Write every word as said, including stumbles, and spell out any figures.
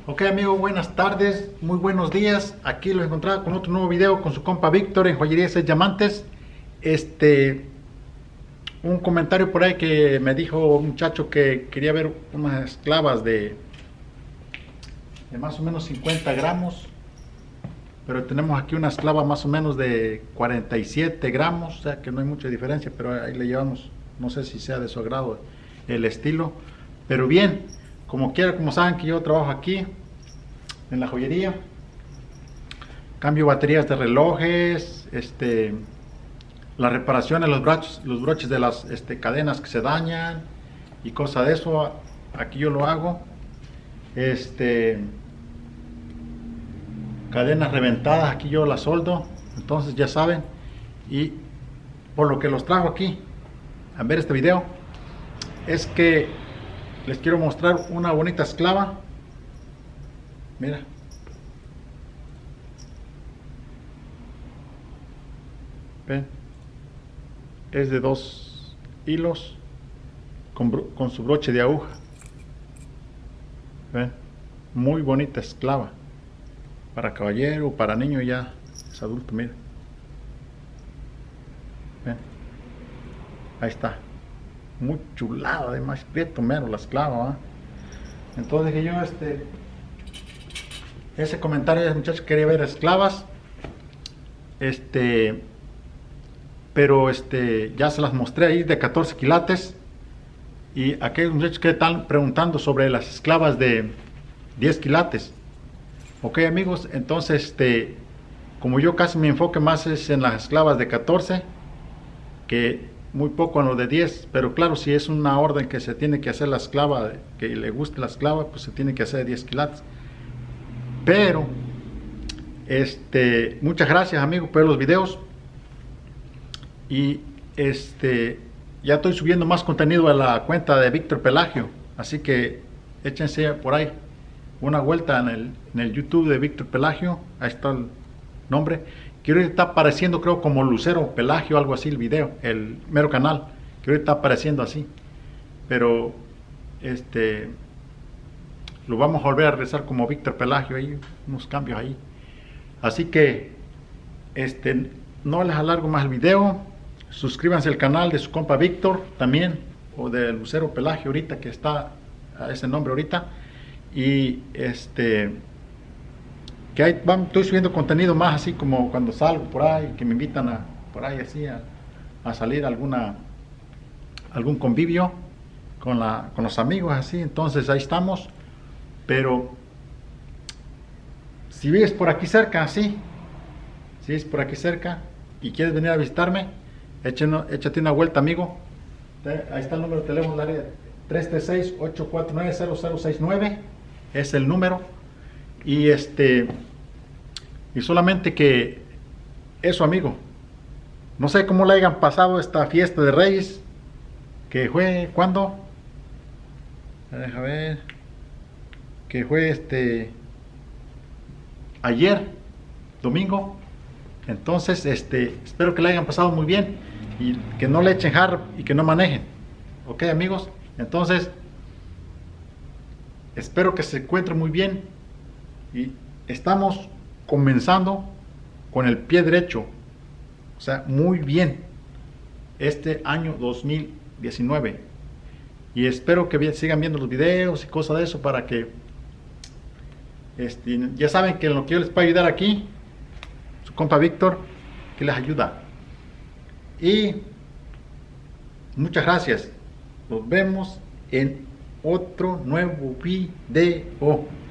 Ok amigos, buenas tardes, muy buenos días. Aquí los encontraba con otro nuevo video con su compa Víctor en Joyería Seis Diamantes. Este, un comentario por ahí que me dijo un muchacho que quería ver unas esclavas de, de más o menos cincuenta gramos. Pero tenemos aquí una esclava más o menos de cuarenta y siete gramos, o sea que no hay mucha diferencia, pero ahí le llevamos. No sé si sea de su agrado el estilo, pero bien. Como quiera, como saben que yo trabajo aquí en la joyería, cambio baterías de relojes, este, la reparación de los broches, los broches de las este, cadenas que se dañan y cosas de eso, aquí yo lo hago. Este, cadenas reventadas, aquí yo las soldo, entonces ya saben. Y por lo que los trajo aquí a ver este video, es que les quiero mostrar una bonita esclava. Mira. Ven. Es de dos hilos con, con su broche de aguja. Ven. Muy bonita esclava. Para caballero o para niño, ya es adulto, mira. Ven. Ahí está. Muy chulada, además, prieto mero la esclava, ¿eh? Entonces que yo este ese comentario de muchachos quería ver esclavas, este pero este ya se las mostré ahí de catorce quilates. Y aquellos muchachos que están preguntando sobre las esclavas de diez quilates. Ok amigos, entonces este como yo casi mi enfoque más es en las esclavas de catorce, que muy poco en lo de diez, pero claro, si es una orden que se tiene que hacer la esclava, que le guste la esclava, pues se tiene que hacer de diez quilates. Pero este muchas gracias amigos por los videos, y este ya estoy subiendo más contenido a la cuenta de Víctor Pelagio, así que échense por ahí una vuelta en el, en el YouTube de Víctor Pelagio. Ahí está el nombre, que ahorita está apareciendo creo como Lucero Pelagio, algo así el video, el mero canal, que ahorita está apareciendo así, pero este lo vamos a volver a rezar como Víctor Pelagio, ahí unos cambios ahí. Así que este no les alargo más el video. Suscríbanse al canal de su compa Víctor también, o de Lucero Pelagio ahorita, que está a ese nombre ahorita. Y este que ahí van, estoy subiendo contenido más así como cuando salgo por ahí, que me invitan a por ahí así a, a salir a alguna algún convivio con la con los amigos así. Entonces ahí estamos. Pero si vives por aquí cerca, sí, si vives por aquí cerca y quieres venir a visitarme, échenos, échate una vuelta amigo. Ahí está el número de teléfono, el área tres tres seis, ocho cuatro nueve, cero cero seis nueve, es el número. Y este y solamente que eso amigo, no sé cómo le hayan pasado esta fiesta de Reyes, que fue ¿cuándo? Deja ver, que fue este ayer domingo. Entonces este espero que le hayan pasado muy bien y que no le echen jarro y que no manejen. Ok amigos, entonces espero que se encuentren muy bien. Y estamos comenzando con el pie derecho, o sea, muy bien este año dos mil diecinueve. Y espero que sigan viendo los videos y cosas de eso, para que este, ya saben que en lo que yo les puedo ayudar aquí, su compa Víctor, que les ayuda. Y muchas gracias. Nos vemos en otro nuevo video.